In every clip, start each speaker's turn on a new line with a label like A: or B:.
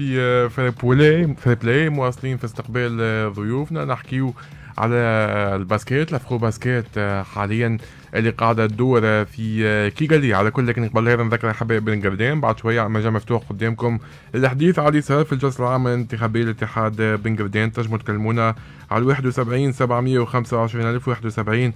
A: في فري بلاي مواصلين في استقبال ضيوفنا. نحكيو على الباسكيت، الافرو باسكيت حاليا اللي قاعده تدور في كيغالي. على كل لكن قبل هذا نذكر حبايب بن قردان بعد شويه مجال مفتوح قدامكم للحديث على اللي صار في الجلسه العامه الانتخابيه لاتحاد بن قردان. تنجموا تكلمونا على 71 725 ألف 71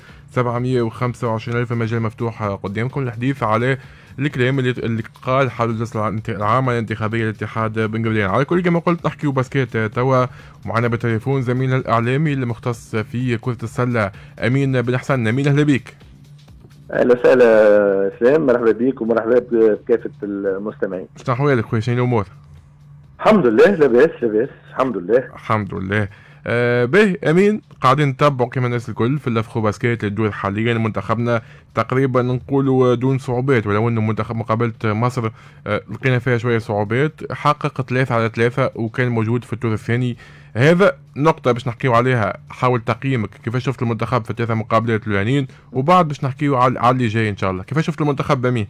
A: 725 ألف. المجال مفتوح قدامكم للحديث على الكلام اللي قال حول الجلسه العامه الانتخابيه لاتحاد بن قردان. على كل كما قلت نحكيو باسكيت توا، ومعنا بالتليفون زميلنا الاعلامي المختص في كره السله امين بن حسن. امين اهلا بك.
B: اهلا وسهلا سلام، مرحبا بك ومرحبا بكافه المستمعين.
A: شنو احوالك خويا؟ شنو الامور؟
B: الحمد لله لاباس الحمد لله.
A: الحمد لله. باهي امين، قاعدين نتبعوا كما الناس الكل في الافرو باسكيت اللي تدور حاليا. منتخبنا تقريبا نقولوا دون صعوبات، ولو انه منتخب مقابله مصر لقينا فيها شويه صعوبات. حقق 3-3 وكان موجود في الدور الثاني. هذا نقطة باش نحكيو عليها. حاول تقييمك كيفاش شفت المنتخب في الثلاثة مقابلات الاولانيين، وبعد باش نحكيو على اللي جاي ان شاء الله. كيفاش شفت المنتخب امين؟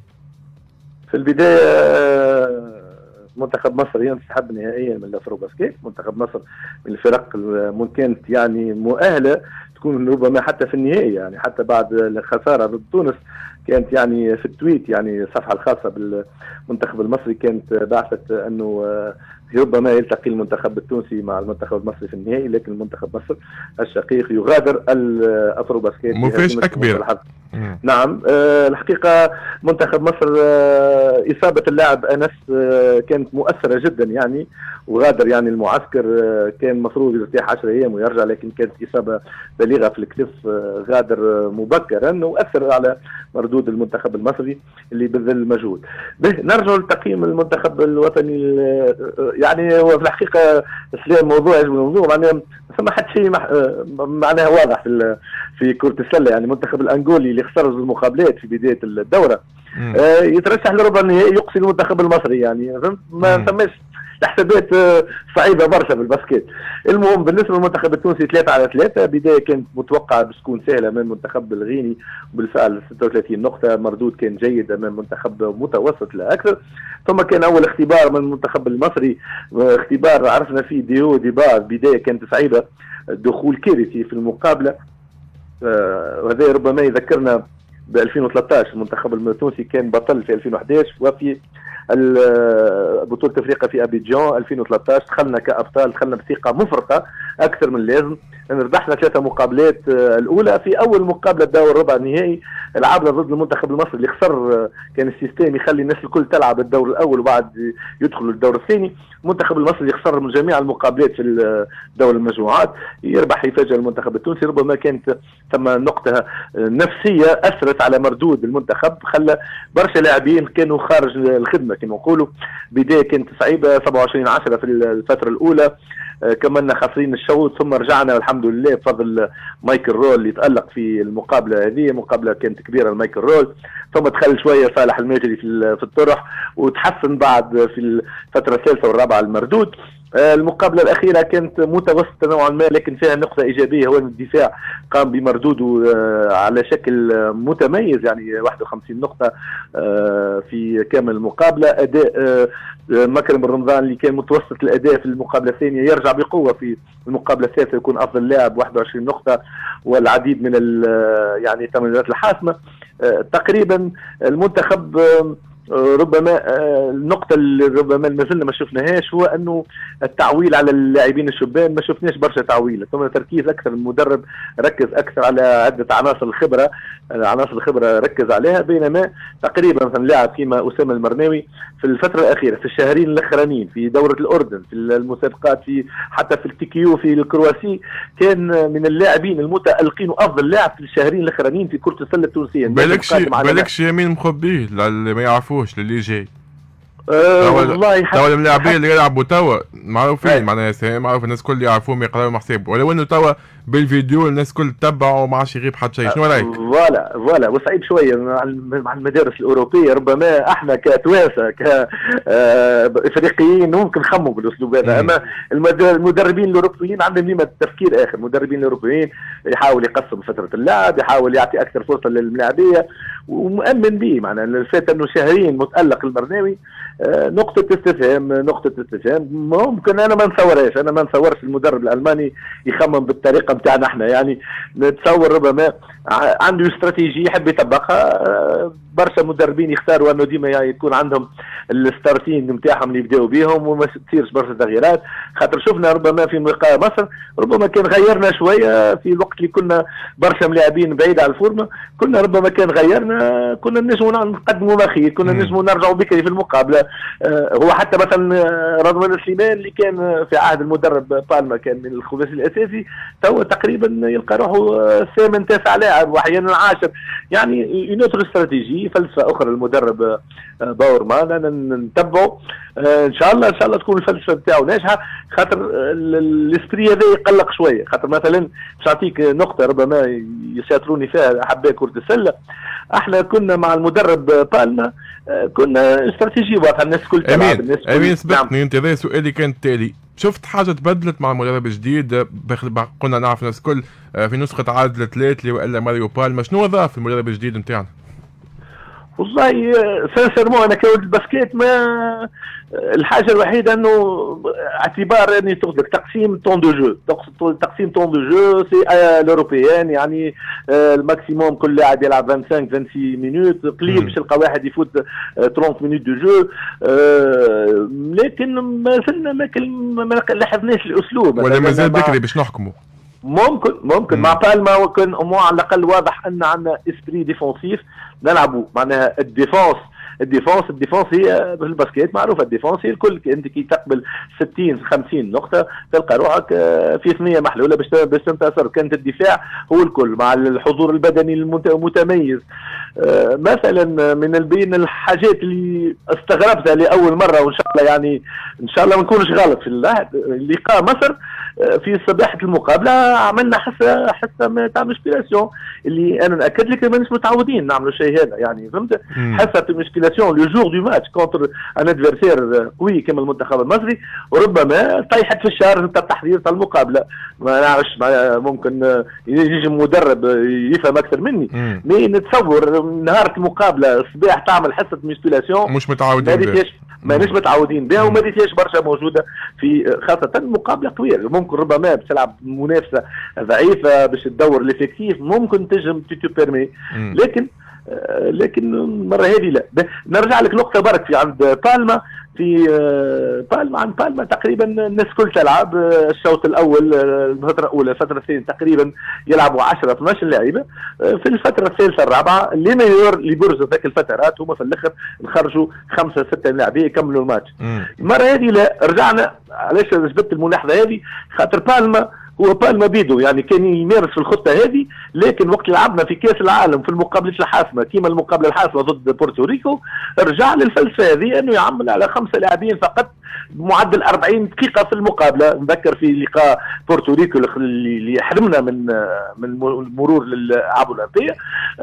B: في البداية منتخب مصر ينسحب نهائيا من الافرو باسكيت. منتخب مصر من الفرق من كانت يعني مؤهله تكون ربما حتى في النهائي، يعني حتى بعد الخساره ضد تونس كانت يعني في التويت، يعني الصفحه الخاصه بالمنتخب المصري كانت بعثت انه ربما يلتقي المنتخب التونسي مع المنتخب المصري في النهائي، لكن المنتخب مصر الشقيق يغادر الافرو باسكيت.
A: مفاجأة كبيرة.
B: نعم الحقيقة منتخب مصر إصابة اللاعب أنس كانت مؤثرة جدا يعني، وغادر يعني المعسكر كان مفروض يرتاح 10 أيام ويرجع، لكن كانت إصابة بالغة في الكتف، غادر مبكرا وأثر على مردود المنتخب المصري اللي بذل مجهود. نرجع لتقييم المنتخب الوطني. يعني هو في الحقيقة سلام موضوع يجب الموضوع، معناها ثم حتى شيء معناها واضح في كرة السلة. يعني المنتخب الأنغولي اللي خسر المقابلات في بداية الدورة يترشح لربع النهائي يقصي المنتخب المصري، يعني فهمت؟ ما ثماش الحسابات صعيبة برشا بالباسكيت. المهم بالنسبة للمنتخب التونسي 3-3 بداية كانت متوقعة باش تكون سهلة امام المنتخب الغيني، وبالفعل 36 نقطة. مردود كان جيد امام منتخب متوسط لا اكثر. ثم كان اول اختبار من المنتخب المصري، اختبار عرفنا فيه ديو ديبار. بداية كانت صعيبة، دخول كارثي في المقابلة، وهذا ربما يذكرنا ب 2013. المنتخب التونسي كان بطل في 2011 وفي بطولة افريقيا في ابيجان 2013 دخلنا كابطال، دخلنا بثقة مفرطة اكثر من اللازم. ربحنا 3 مقابلات الاولى. في اول مقابله دور ربع النهائي لعبنا ضد المنتخب المصري اللي خسر، كان السيستم يخلي الناس الكل تلعب الدور الاول وبعد يدخلوا الدور الثاني. المنتخب المصري خسر من جميع المقابلات في دور المجموعات، يربح يفاجئ المنتخب التونسي. ربما كانت ثم نقطه نفسيه اثرت على مردود المنتخب، خلى برشا لاعبين كانوا خارج الخدمه كما نقولوا. بدايه كانت صعيبه 27-10 في الفتره الاولى، كملنا خاسرين الشوط ثم رجعنا الحمد لله بفضل مايكل رول اللي تألق في المقابله هذه. مقابله كانت كبيره لمايكل رول، ثم دخل شويه صالح الماجري في الطرح وتحسن بعد في الفتره الثالثه والرابعه المردود. المقابله الاخيره كانت متوسطه نوعا ما، لكن فيها نقطه ايجابيه، هو ان الدفاع قام بمردوده على شكل متميز، يعني 51 نقطه في كامل المقابله. اداء مكرم بن رمضان اللي كان متوسط الاداء في المقابله الثانيه يرجع بقوه في المقابله الثالثه، يكون افضل لاعب 21 نقطه والعديد من يعني التمريرات الحاسمه. تقريبا المنتخب ربما النقطة اللي ربما ما زلنا ما شفناهاش هو انه التعويل على اللاعبين الشبان. ما شفناش برشا تعويل، ثم تركيز اكثر. المدرب ركز اكثر على عدة عناصر الخبرة، عناصر الخبرة ركز عليها، بينما تقريبا مثلا لاعب كيما اسامة المرناوي في الفترة الأخيرة في الشهرين الأخرانيين في دورة الأردن في المسابقات في حتى في التيكيو في الكرواسي كان من اللاعبين المتألقين وأفضل لاعب في الشهرين الأخرانيين في كرة السلة التونسية.
A: بالكش يمين مخبيه اللي ما يعرفوش اللي جاي.
B: والله
A: توا اللاعبين اللي يلعبوا توا معروفين، معناها معروف الناس الكل يعرفوهم يقراوا حساب، ولو انه توا بالفيديو الناس الكل تتبعوا وما عادش يغيب حتى شيء. شنو رايك؟
B: فوالا وصعيب شويه مع المدارس الاوروبيه. ربما احنا كتوانسه كافريقيين ممكن نخموا بالاسلوب هذا، اما المدربين الاوروبيين عندهم ديما تفكير اخر. المدربين الاوروبيين يحاول يقسم فتره اللعب، يحاول يعطي اكثر فرصه للملاعبيه ومؤمن به. معناها الفات انه شهرين متالق المرناوي نقطة استفهام، نقطة استفهام. ممكن أنا ما نتصورهاش، أنا ما نتصورش المدرب الألماني يخمم بالطريقة نتاعنا احنا، يعني نتصور ربما عنده استراتيجية يحب يطبقها. برشا مدربين يختاروا انه ديما يكون عندهم الستارتين نتاعهم اللي يبداوا بهم وما تصيرش برشا تغييرات. خاطر شفنا ربما في لقاء مصر ربما كان غيرنا شويه في الوقت اللي كنا برشا ملاعبين بعيد على الفورمه، كنا ربما كان غيرنا كنا نجموا نقدموا ما خير، كنا نجموا نرجعوا بكري في المقابله. هو حتى مثلا رضوان سليمان اللي كان في عهد المدرب بالما كان من الخماسي الاساسي، تو تقريبا يلقى روحه الثامن تاسع لاعب واحيانا عاشر. يعني ينوتر استراتيجي فلسفه اخرى المدرب باورمان، انا نتبعه ان شاء الله ان شاء الله تكون الفلسفه بتاعه ناجحه. خاطر الاسبري هذا يقلق شويه، خاطر مثلا باش نعطيك نقطه ربما يساطروني فيها احباء كره السله. احنا كنا مع المدرب بالما كنا استراتيجيه واضحه، الناس الكل تلعب، الناس الكل.
A: امين سبقني انت، هذا سؤالي كان التالي، شفت حاجه تبدلت مع المدرب الجديد؟ قلنا نعرف الناس الكل في نسخه عادل 3 والا ماريو بالما، شنو ضاف المدرب الجديد نتاعنا؟
B: والله سانسيرمون انا كولد الباسكيت ما الحاجه الوحيده انه اعتبار اني تاخذ تقسيم طون دو جو، تقسيم طون دو جو سي الاوروبيان، يعني الماكسيموم كل لاعب يلعب 25 26 مينوت، قليل باش تلقى واحد يفوت 30 مينوت دو جو. لكن ما زلنا ما لاحظناش الاسلوب،
A: ولا مازال بكري باش نحكموا.
B: ممكن مع بالما كان على الاقل واضح ان عندنا اسبري ديفونسيف نلعبوا، معناها الديفونس هي في الباسكيت معروفه، الديفونس هي الكل. انت كي تقبل 60 50 نقطه تلقى روحك في ثنيه محلوله باش تنتصر. كانت الدفاع هو الكل مع الحضور البدني المتميز. مثلا من بين الحاجات اللي استغربتها لاول مره، وان شاء الله يعني ان شاء الله ما نكونش غلط في اللقاء مصر في صباحه المقابله عملنا حصه تاع مشكلاسيون اللي انا ناكد لك مانيش متعودين نعملوا الشيء هذا، يعني فهمت؟ حصه مشكلاسيون لو جور دو ماتش كونتر ان ادفيرسير قوي كما المنتخب المصري، وربما طيحت في الشهر تاع التحضير تاع المقابله. ما نعرفش ممكن يجي مدرب يفهم اكثر مني، مي نتصور نهار المقابله الصباح تعمل حصه مشكلاسيون
A: مش متعودين
B: مانيش متعودين بها، وما ريتهاش برشا موجوده في خاصه مقابله طويله. ممكن ربما باش تلعب منافسه ضعيفه باش تدور ليفيكتيف ممكن تنجم تبيرمي، لكن المره هذه لا. نرجع لك نقطه برك في عند بالما، في بالما عند بالما تقريبا الناس كل تلعب الشوط الاول، الفتره الاولى الفتره الثانيه تقريبا يلعبوا 10 12 لاعيبه. في الفتره الثالثه الرابعه لي ميور اللي برزوا ذاك الفترات هما في الاخر نخرجوا 5 6 لاعبين يكملوا الماتش. المره هذه لا، رجعنا. علاش جبت الملاحظه هذه؟ خاطر بالما هو بالما بيدو يعني كان يمارس في الخطه هذه، لكن وقت لعبنا في كاس العالم في المقابلات الحاسمه كيما المقابله الحاسمه ضد بورتوريكو رجع للفلسفه هذه انه يعمل على 5 لاعبين فقط بمعدل 40 دقيقه في المقابله. نذكر في لقاء بورتوريكو اللي حرمنا من المرور للالعاب الاولمبيه،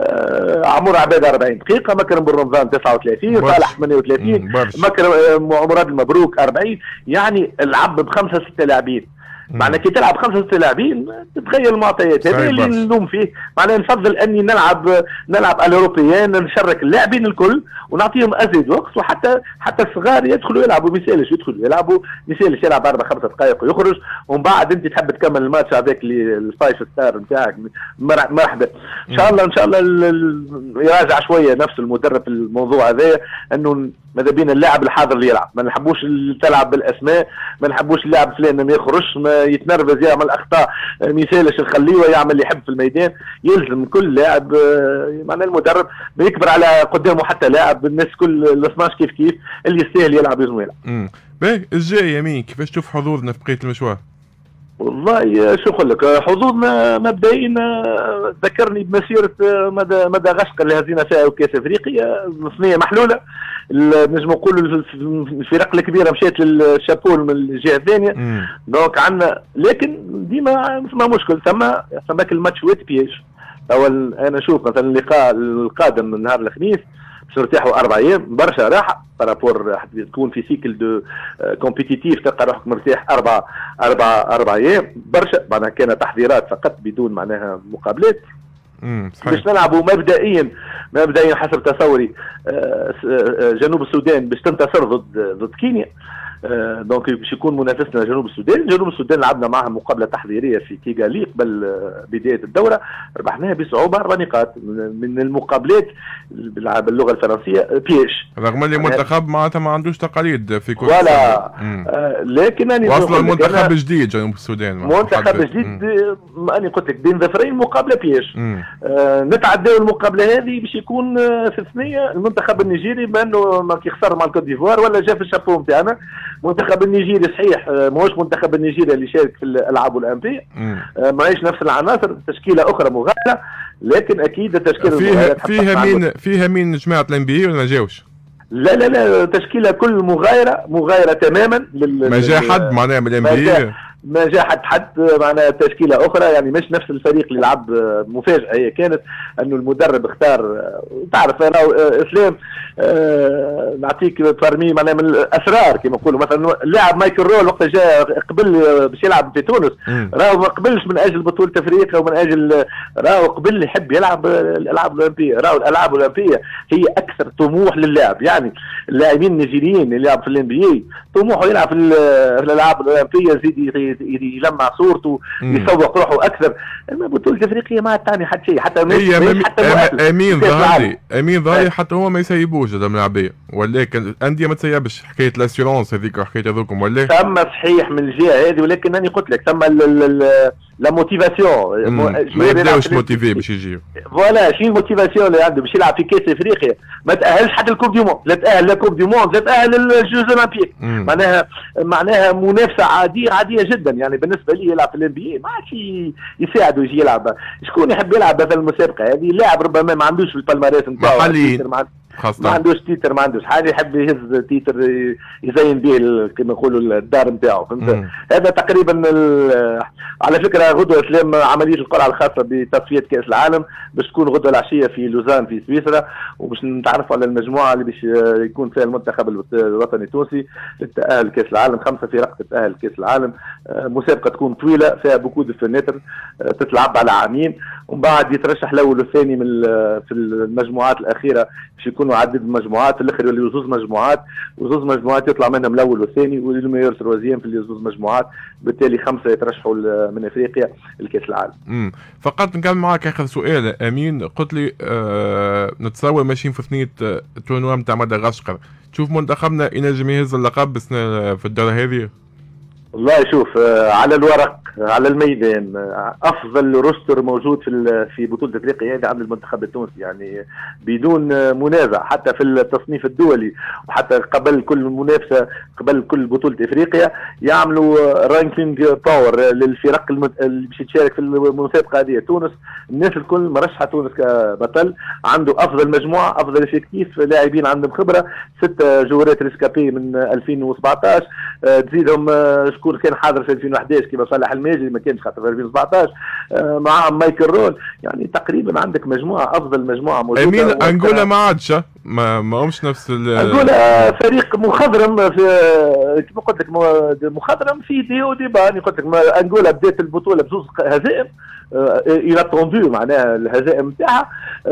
B: عمر عباده 40 دقيقه، مكرم بن رمضان 39، صالح 38، مراد المبروك 40، يعني العب ب5 6 لاعبين. معنى كي تلعب 5 6 لاعبين تتغير المعطيات، هذا اللي نلوم فيه. معناها نفضل اني نلعب الاوروبيان، نشرك اللاعبين الكل ونعطيهم ازيد وقت، وحتى الصغار يدخلوا يلعبوا مثالش، يدخلوا يلعبوا مثالش، يلعب 4 5 دقائق ويخرج، ومن بعد انت تحب تكمل الماتش هذاك الفايف ستار نتاعك مرحبا. ان شاء الله يراجع شويه نفس المدرب في الموضوع هذا، انه ماذا بينا اللاعب الحاضر اللي يلعب، ما نحبوش تلعب بالاسماء، ما نحبوش اللاعب فلان ما يخرجش، ما يتنرفز، يعمل اخطاء مثالش نخليه يعمل اللي يحب في الميدان. يلزم كل لاعب معناه المدرب ما يكبر على قدامه حتى لاعب، الناس كل ال 12 كيف اللي يستاهل يلعب لازم يلعب.
A: باهي الجاي يمين كيفاش تشوف حظوظنا في بقيه المشوار؟
B: والله شو نقول لك، حظوظنا مبدئيا ذكرني بمسيره مدغشقر اللي هزينا فيها كاس افريقيا، ثنيه محلوله. نجم نقول الفرق الكبيره مشات للشابول من الجهه الثانيه، دونك عندنا، لكن ديما ما مشكل ثماك الماتشوات بياج. انا نشوف مثلا اللقاء القادم نهار الخميس باش نرتاحوا 4 ايام برشا راحه بارابور، تكون في سيكل دو كومبيتيتيف تلقى روحك مرتاح 4 ايام برشا، معناها كان تحضيرات فقط بدون معناها مقابلات. باش نلعبوا مبدئيا حسب تصوري جنوب السودان باش تنتصر ضد كينيا. دونك باش يكون منافسنا جنوب السودان لعبنا معهم مقابله تحضيريه في كيغالي قبل بدايه الدوره، ربحناها بصعوبه 4 نقاط من المقابلات باللغه الفرنسيه بيش،
A: رغم اللي المنتخب معناتها ما عندوش تقاليد في كل
B: ولا لكن انا
A: واصلا المنتخب جديد جنوب السودان،
B: منتخب جديد انا قلت لك بين ظفرين مقابله بيش. نتعداو المقابله هذه باش يكون في الثنيه المنتخب النيجيري بانه ما كيخسر مع الكوت ديفوار ولا جا في الشابو نتاعنا. المنتخب النيجيري صحيح ماهوش منتخب النيجيري اللي شارك في الالعاب الاولمبيه، ماهيش نفس العناصر، تشكيله اخرى مغايره، لكن اكيد التشكيله
A: فيها مين جماعه الانبي ولا ما جاوش؟
B: لا تشكيله كل مغايره تماما
A: ما جا حد معناها من الانبي،
B: ما جاء حد معناها تشكيله اخرى، يعني مش نفس الفريق اللي لعب. مفاجاه هي كانت انه المدرب اختار، تعرف انا اسلام نعطيك بارمي معناها من الاسرار كما نقولوا، مثلا اللاعب مايكل رول وقت جاء قبل باش يلعب في تونس راهو ما قبلش من اجل بطوله افريقيا ومن اجل، راهو قبل يحب يلعب الالعاب الاولمبيه. راهو الالعاب الاولمبيه هي اكثر طموح للاعب، يعني اللاعبين النيجيريين اللي يلعب في الانبي طموحه يلعب في الالعاب الاولمبيه، يزيد يلمع صورته يسوق روحه اكثر. اما بطوله افريقيا ما تعني حتى شيء، حتى
A: امين ظاهري حتى هو ما يسيبوش هذا اللاعبيه، ولكن الانديه ما تسيبش حكايه الاسيورونس هذيك وحكايه هذوكم ولا
B: ثم صحيح من الجهه هذه، ولكن انا قلت لك ثم لا موتيفاسيون
A: ما يبداوش موتيفي باش يجيو.
B: فوالا شنو الموتيفاسيون اللي عنده باش يلعب في كاس افريقيا؟ ما تاهلش حتى الكوب دي موند، لا تاهل لا كوب دي موند لا تاهل للجوز اولمبيك. معناها منافسه عاديه جدا، يعني بالنسبه لي يلعب في الانبي ما عادش يساعده يجي يلعب. شكون يحب يلعب مثلا المسابقه هذه؟ لاعب ربما ما عندوش في البالماريس نتاعو ما عندوش تيتر، ما عندوش حاجه، يحب يهز تيتر يزين به كما نقولوا الدار نتاعو، فهمت؟ هذا تقريبا على فكره غدوه اسلام عمليه القرعه الخاصه بتصفيه كاس العالم باش تكون غدوه العشيه في لوزان في سويسرا، وباش نتعرفوا على المجموعه اللي باش يكون فيها المنتخب الوطني التونسي للتاهل لكاس العالم. 5 فرق تتاهل لكاس العالم، مسابقه تكون طويله فيها بوكو دو فنتر، تتلعب على عامين، ومن بعد يترشح الاول والثاني من في المجموعات الاخيره باش يكونوا عدد مجموعات، في الاخر يوليو زوز مجموعات، وزوز مجموعات يطلع منهم الاول والثاني والميور تروازيام في زوز مجموعات، بالتالي 5 يترشحوا من افريقيا لكاس العالم.
A: فقط نكمل معك اخر سؤال امين، قلت لي نتصور ماشيين في ثنيه التورنوا نتاع مدغشقر، تشوف منتخبنا ينجم يهز اللقب السنه في الدوره هذه؟
B: والله شوف، على الورق على الميدان افضل روستر موجود في بطوله افريقيا هذه عند المنتخب التونسي، يعني بدون منازع، حتى في التصنيف الدولي وحتى قبل كل منافسه قبل كل بطوله افريقيا يعملوا رانكينج باور للفرق اللي باش تشارك في المسابقه هذه. تونس الناس الكل مرشحه تونس كبطل، عنده افضل مجموعه، افضل افكتيف، لاعبين عندهم خبره، 6 جوارات ريسكابي من 2017 تزيدهم شكون كان حاضر في 2011 كيما صالح الماجري ما كانش خاطر في 2017 معهم مايكل رول، يعني تقريبا عندك مجموعه افضل مجموعه موجوده.
A: امين انغولا ما عادش ما همش نفس
B: انغولا فريق مخضرم، في كما قلت لك مخضرم في دي وديبا. انا قلت لك انغولا بدات البطوله بزوز هزائم الى طوندو، معناها الهزائم نتاعها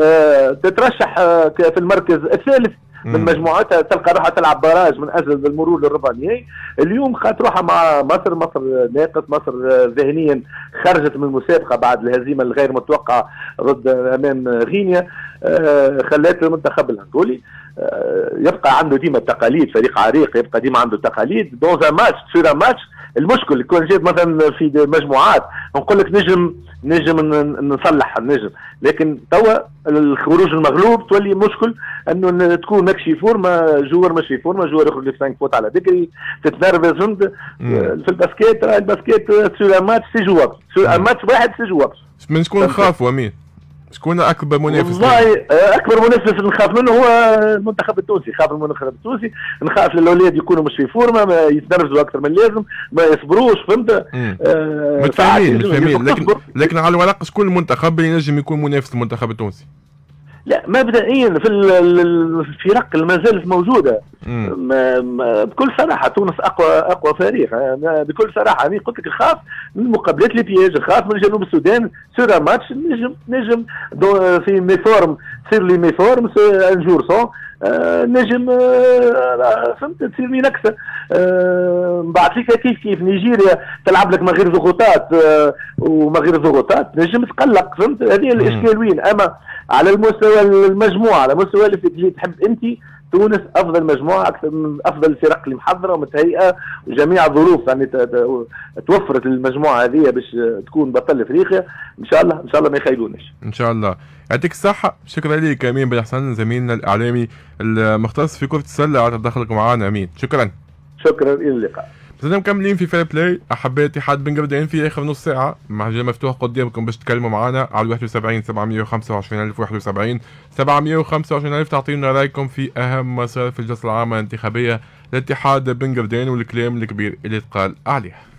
B: تترشح في المركز الثالث من مجموعتها، تلقى روحها تلعب باراج من اجل المرور للربع النهائي. اليوم خاطر روحها مع مصر ناقص، مصر ذهنيا خرجت من المسابقه بعد الهزيمه الغير متوقعه ضد امام غينيا، خلات المنتخب الانغولي يبقى عنده ديما التقاليد، فريق عريق يبقى ديما عنده تقاليد. دون ماتش تصير ماتش، المشكل يكون جيت مثلا في مجموعات نقول لك نجم نصلح النجم، لكن توا الخروج المغلوب تولي مشكل انه تكون ماكش في فورما، جوار مش في فورما، جوار يخرج لك 5 فوت على بكري تتنرفز. في الباسكيت الباسكيت سور ماتش سي جوار، سور ماتش واحد سي جوار.
A: من شكون نخافوا امين؟ شكون اكبر منافس؟
B: والله اكبر منافس نخاف منه هو المنتخب التونسي، خاف المنتخب التونسي، نخاف الاولاد يكونوا مش في فورما، ما يتنرفزوا اكثر من اللازم، ما يصبروش، فهمت؟
A: متفاهمين لكن على الورق شكون المنتخب اللي ينجم يكون منافس المنتخب التونسي؟
B: لا مبدئيا في الفرق اللي ما زالت موجوده بكل صراحه تونس اقوى فريق. بكل صراحه انا قلت لك نخاف من مقابلات البياج، نخاف من جنوب السودان سور ماتش نجم في ميفورم تصير لي ميفورم ان جور سون نجم فهمت تصير لي نكسه. بعد فيك كيف نيجيريا تلعب لك من غير ضغوطات وما غير ضغوطات نجم تقلق، فهمت هذه الاشكال وين. اما على المستوى المجموعه، على مستوى اللي تحب انت تونس افضل مجموعه اكثر من افضل الفرق اللي محضره ومتهيئه وجميع الظروف يعني توفرت المجموعه هذه باش تكون بطل افريقيا. ان شاء الله ان شاء الله ما يخيلوناش
A: ان شاء الله. يعطيك الصحه. شكرا لك امين بن حسن زميلنا الاعلامي المختص في كره السله على تدخلك معنا. امين شكرا.
B: شكرا الى اللقاء.
A: بدنا مكملين في فير بلاي. احباء اتحاد بن قردين في اخر نص ساعه مجال مفتوح قدامكم باش تكلموا معنا على 71 725 71 725 ألف تعطينا رايكم في اهم مسار في الجلسه العامه الانتخابيه لاتحاد بن قردين والكلام الكبير اللي اتقال عليه.